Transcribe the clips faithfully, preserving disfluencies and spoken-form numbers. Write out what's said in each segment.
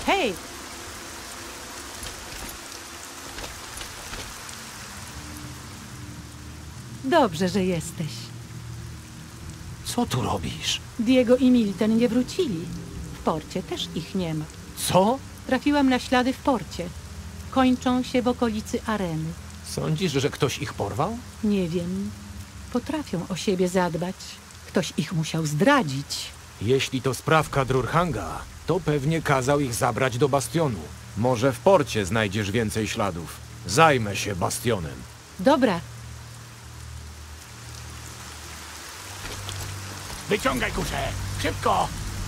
Hej! Dobrze, że jesteś. Co tu robisz? Diego i Milten nie wrócili. W porcie też ich nie ma. Co? Trafiłam na ślady w porcie. Kończą się w okolicy areny. Sądzisz, że ktoś ich porwał? Nie wiem. Potrafią o siebie zadbać. Ktoś ich musiał zdradzić. Jeśli to sprawka Drurhanga, to pewnie kazał ich zabrać do bastionu. Może w porcie znajdziesz więcej śladów. Zajmę się bastionem. Dobra, Wyciągaj kuszę! Szybko!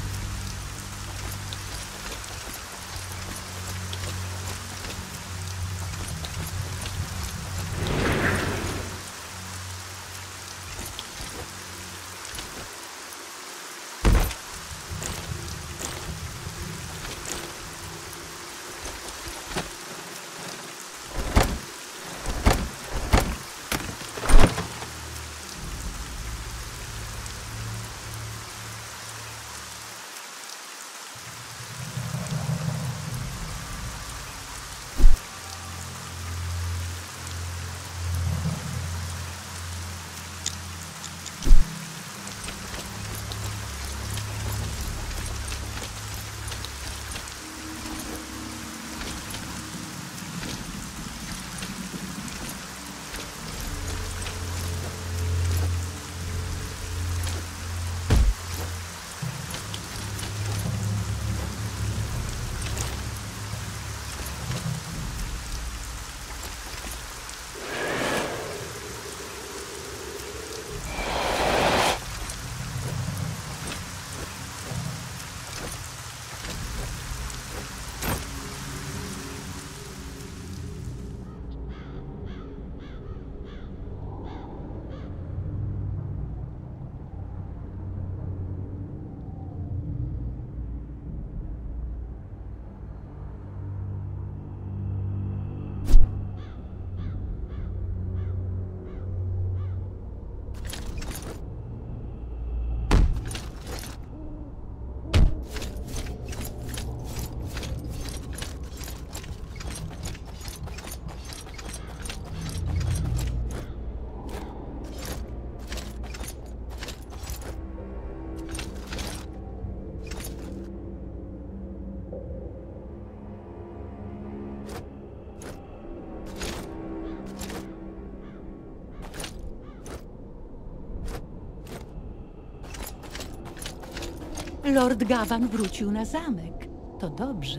Lord Gavan wrócił na zamek. To dobrze.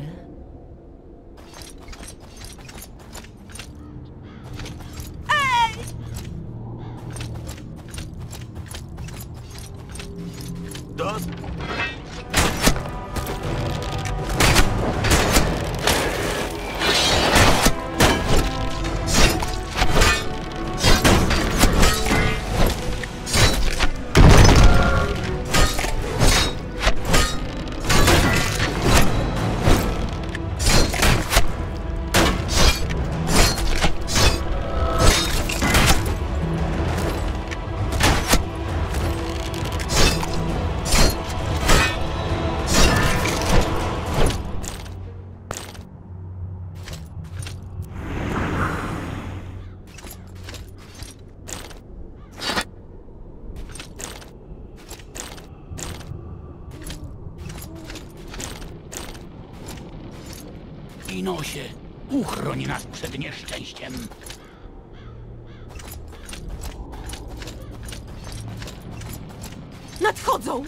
Do... Inosie, uchroń nas przed nieszczęściem. Nadchodzą!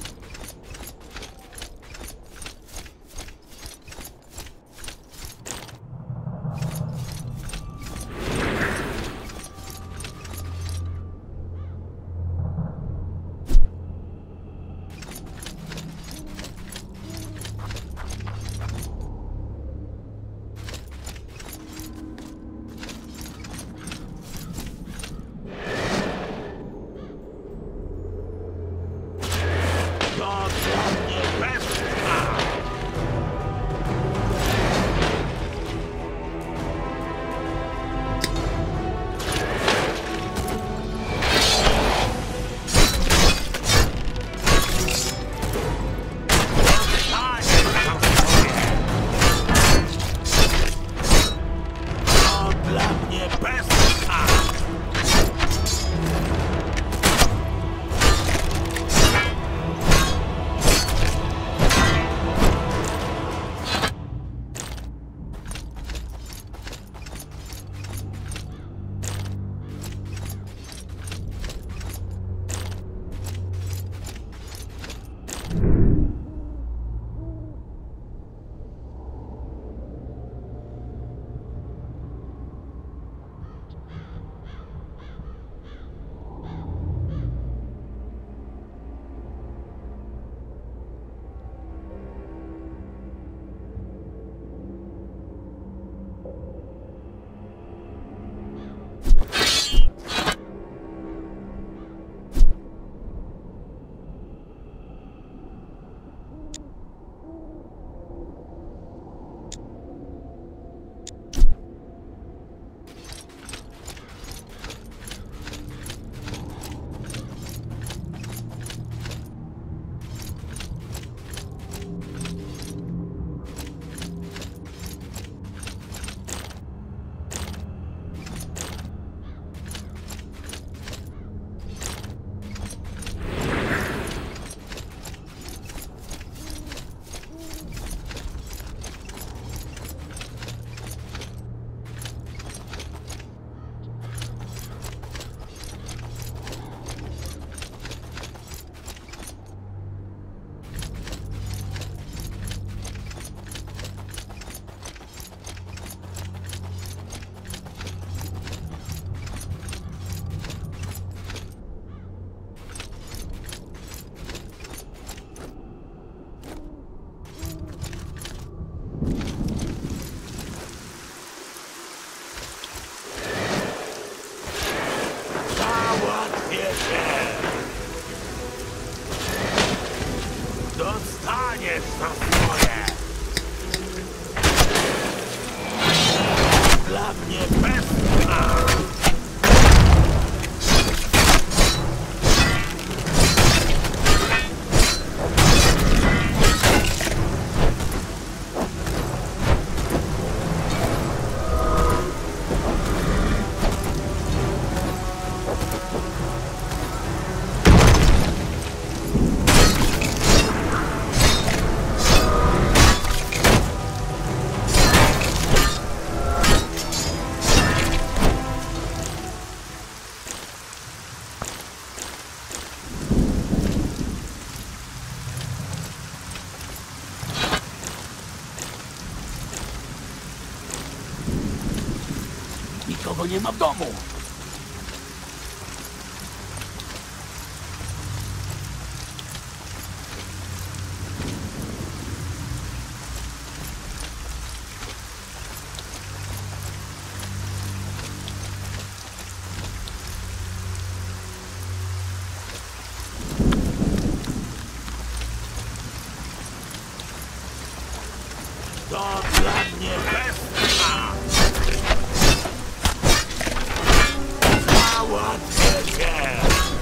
Dostaniesz za swoje! Dla mnie bestia! Nikogo nie ma w domu. To dla mnie bestia! Załatwię cię!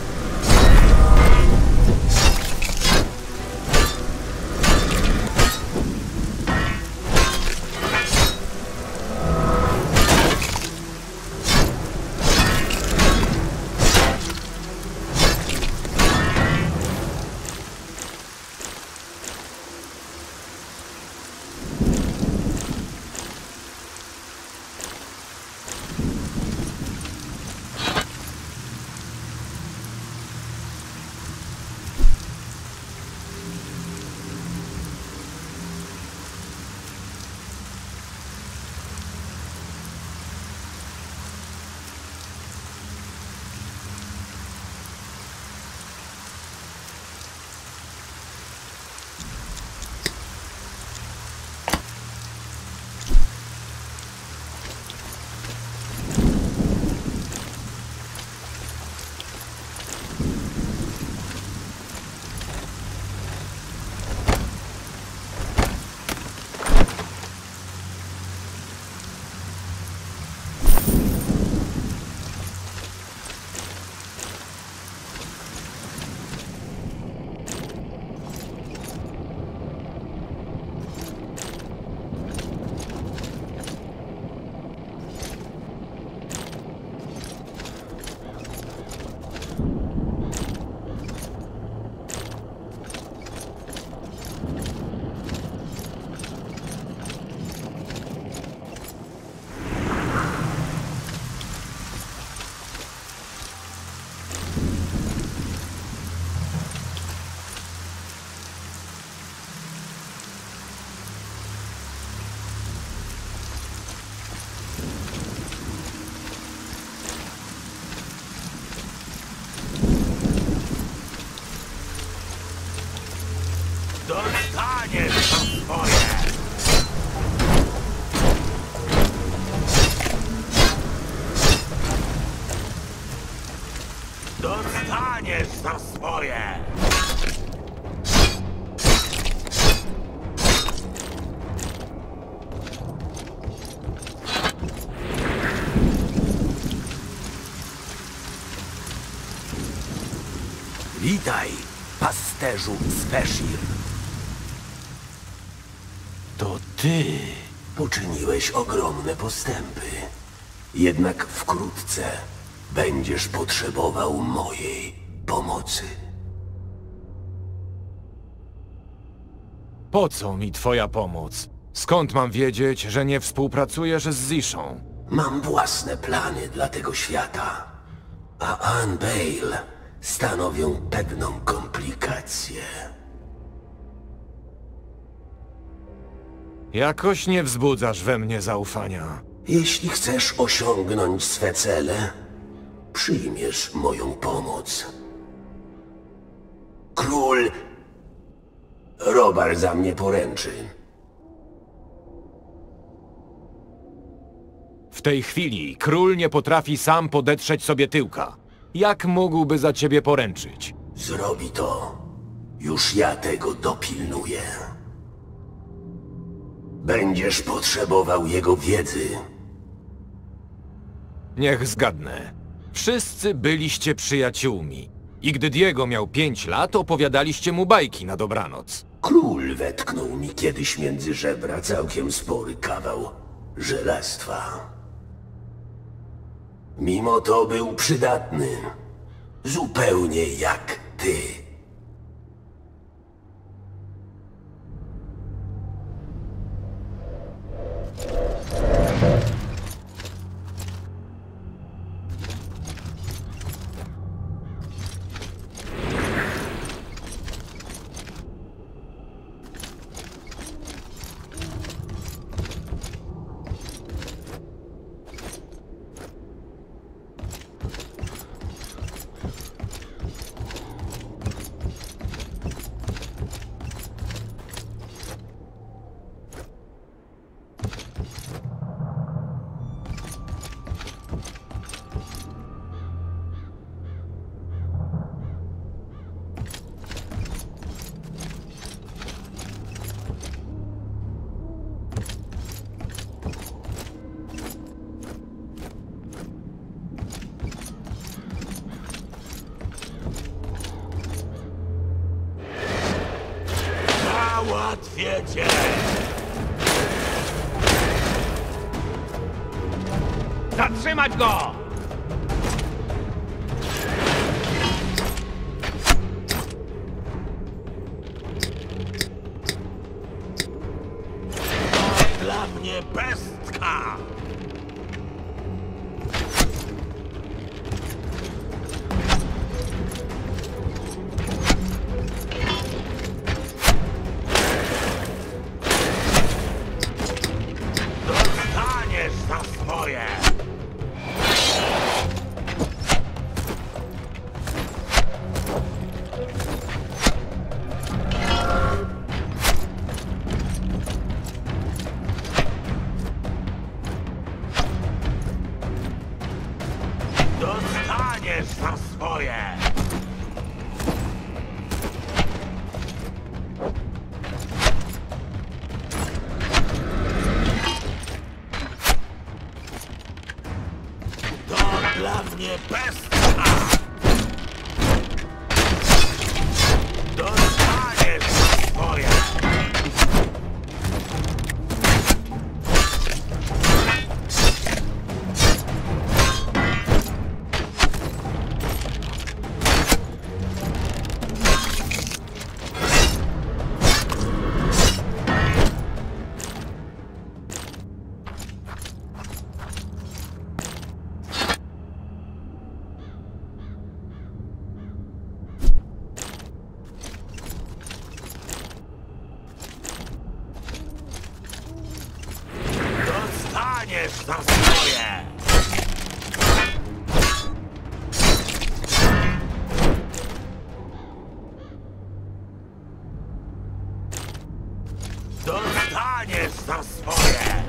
Dostaniesz za swoje! Dostaniesz za swoje! Witaj, pasterzu Sveshir. To ty. Poczyniłeś ogromne postępy. Jednak wkrótce będziesz potrzebował mojej pomocy. Po co mi twoja pomoc? Skąd mam wiedzieć, że nie współpracujesz z Zishą? Mam własne plany dla tego świata, a Anne Bale stanowią pewną komplikację. Jakoś nie wzbudzasz we mnie zaufania. Jeśli chcesz osiągnąć swe cele, przyjmiesz moją pomoc. Król Robar za mnie poręczy. W tej chwili król nie potrafi sam podetrzeć sobie tyłka. Jak mógłby za ciebie poręczyć? Zrobi to, Już ja tego dopilnuję. Będziesz potrzebował jego wiedzy. Niech zgadnę. Wszyscy byliście przyjaciółmi. I gdy Diego miał pięć lat, opowiadaliście mu bajki na dobranoc. Król wetknął mi kiedyś między żebra całkiem spory kawał żelastwa. Mimo to był przydatny. Zupełnie jak ty. Załatwię cię! Zatrzymać go! Dla mnie pestka! Dostaniesz za swoje! Dostaniesz za swoje! To dla mnie pestka! Dostaniesz za swoje! Dostaniesz za swoje! Dostaniesz za swoje!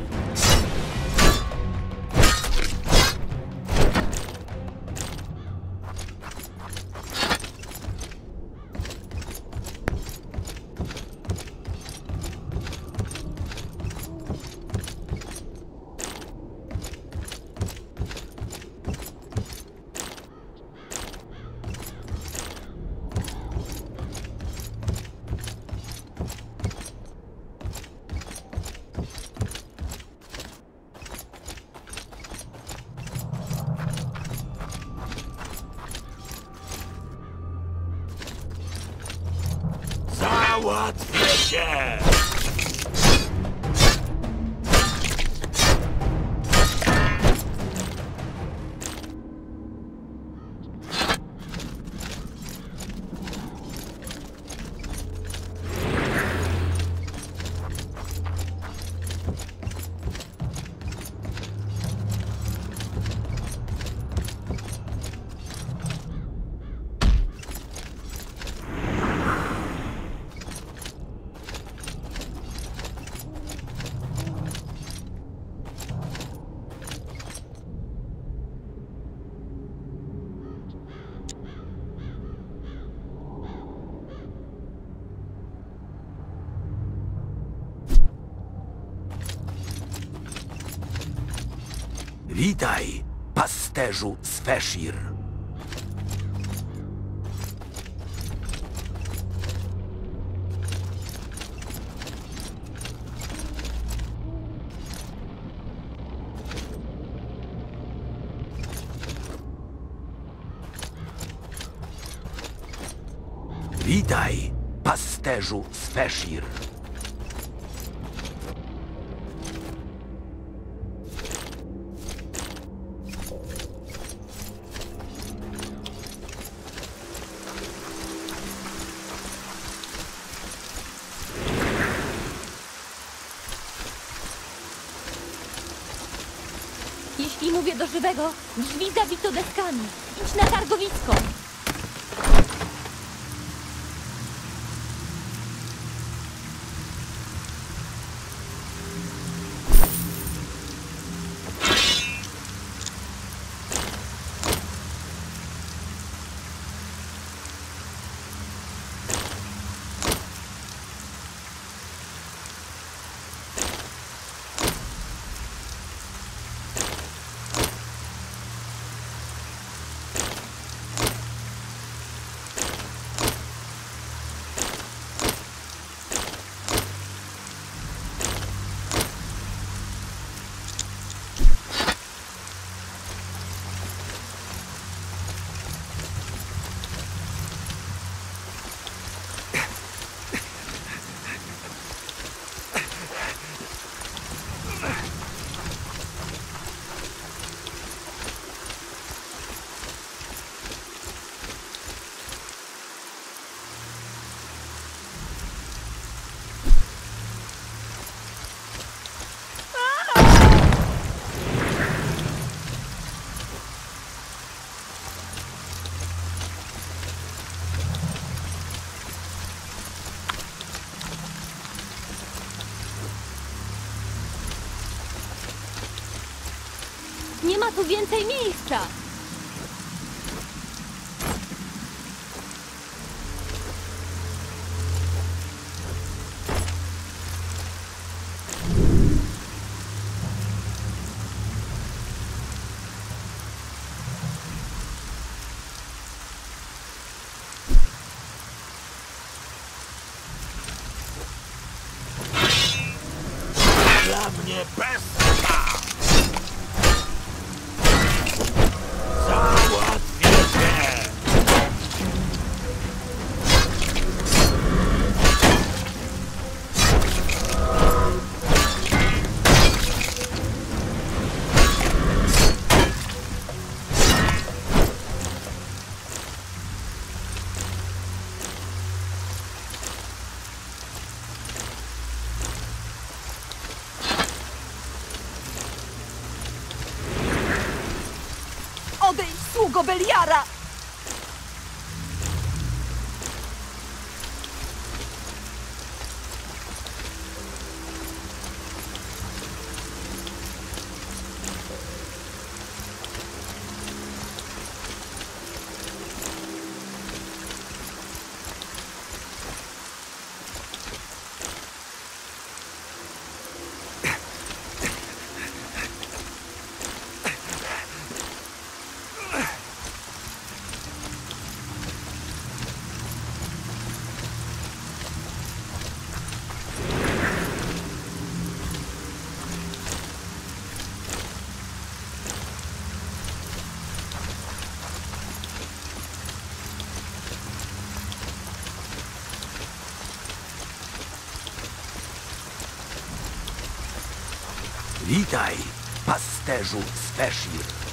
Załatwię cię! Witaj, pasterzu z Feshir. Witaj, pasterzu z Feshir. Jeśli mówię do żywego, drzwi zabito deskami. Idź na targowisko. Nie ma tu więcej miejsca. Dla mnie pestka! Załatwię cię! Odejdź, sługo Beliara! Witaj, pasterzu z Feshir.